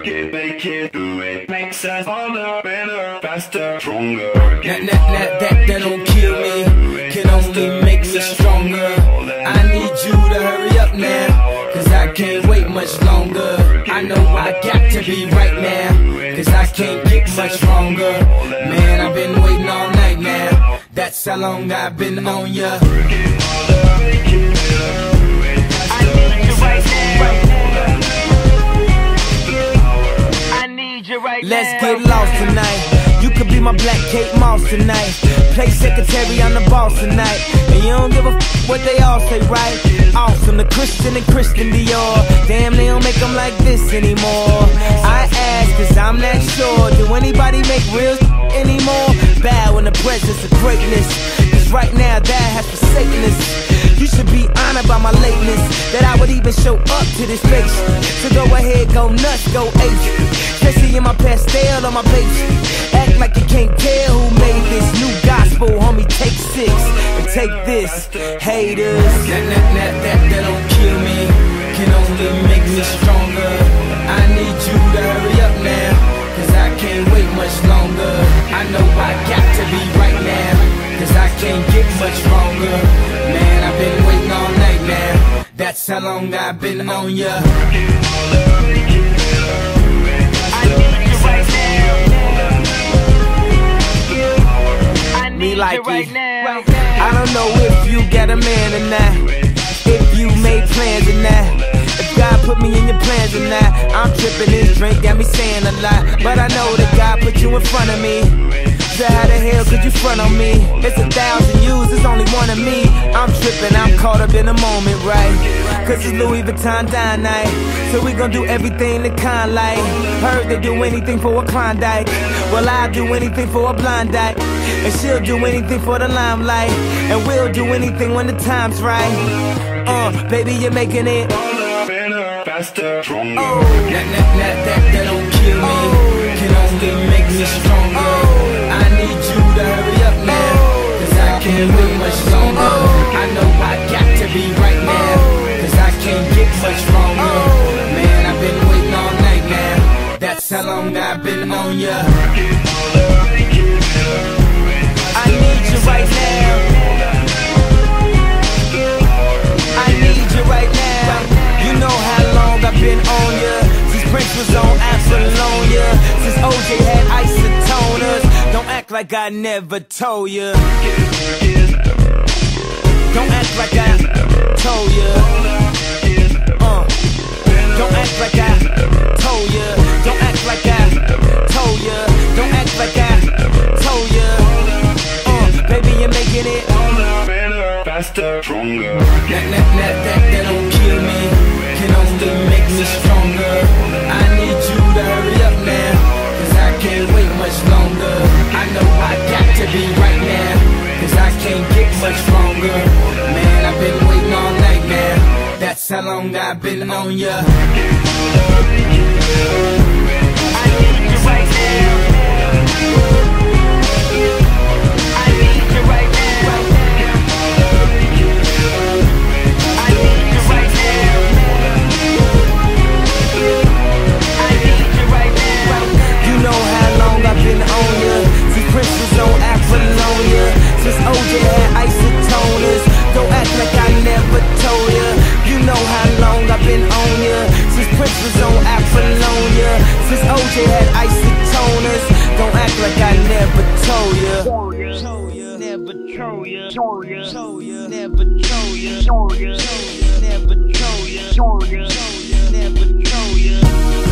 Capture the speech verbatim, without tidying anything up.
Work it, make it, do it. Makes us harder, better, faster, stronger. That, that, that, that, that don't kill me, can only make me stronger. I need you to hurry up now, cause I can't wait much longer. I know I got to be right now, cause I can't get much stronger. Man, I've been waiting all night now, that's how long I've been on ya. Let's get lost tonight. You could be my Black Kate Moss tonight. Play secretary, I'm the boss tonight. And you don't give a f what they all say, right? Awesome, the Christian and Christian Dior. Damn, they don't make them like this anymore. I ask, cause I'm not sure. Do anybody make real anymore? Bow in the presence of greatness, cause right now that has forsaken us. You should be honored by my lateness, that I would even show up to this place. So go ahead, go nuts, go ape. Especially in my pastel on my page. Act like you can't tell who made this new gospel, homie. Take six and take this, haters. That, that, that, that, that don't kill me, can only make me stronger. I need you to hurry up now, cause I can't wait much longer. I know I got to be right now, cause I can't get much stronger. Man, I've been waiting all night now, that's how long I've been on ya. Me like it. I don't know if you got a man or not, if you made plans or not, if God put me in your plans or not. I'm tripping, this drink got me saying a lot, but I know that God put you in front of me. So how the hell could you front on me? It's a thousand yous, it's only one of me. I'm tripping, I'm caught up in the moment, right? Cause it's Louis Vuitton dine night, so we gon' do everything the kind like. Heard they do anything for a Klondike, well I'll do anything for a blind dyke. And she'll do anything for the limelight, and we'll do anything when the time's right. Uh, baby, you're making it better, faster, stronger. Oh, that, that, that, that, that don't kill me, oh, can only make me stronger. Oh, I need you to hurry up now, cause I can't wait much longer. Oh, I know I got to be right now, cause I can't get much stronger. Oh, man, I've been waiting all night now, that's how long I've been on ya. I need you right now, I need you right now. You know how long I've been on ya, since Prince was on Apollonia, since O J had isotoners. Don't act like I never told ya, don't act like I told ya. uh, Don't act like I told ya, don't act like I told ya, don't act like I told ya. uh, Baby, you're making it better, faster, stronger. That, that, that, that, that don't kill me, can only make me stronger. I need you to hurry up now, cause I can't wait much longer. I know I got to be right now, cause I can't get much stronger. Man, I've been waiting all night now, that's how long I've been on ya. I need you right now, I need you right now. I've been on ya, since Prince was on Apollonia, since O J had isotoners. Don't act like I never told ya. You know how long I've been on ya, since Prince was on Apollonia, since O J had isotoners. Don't act like I never told ya. Never told ya, never told ya, never told ya, never told ya, never told ya.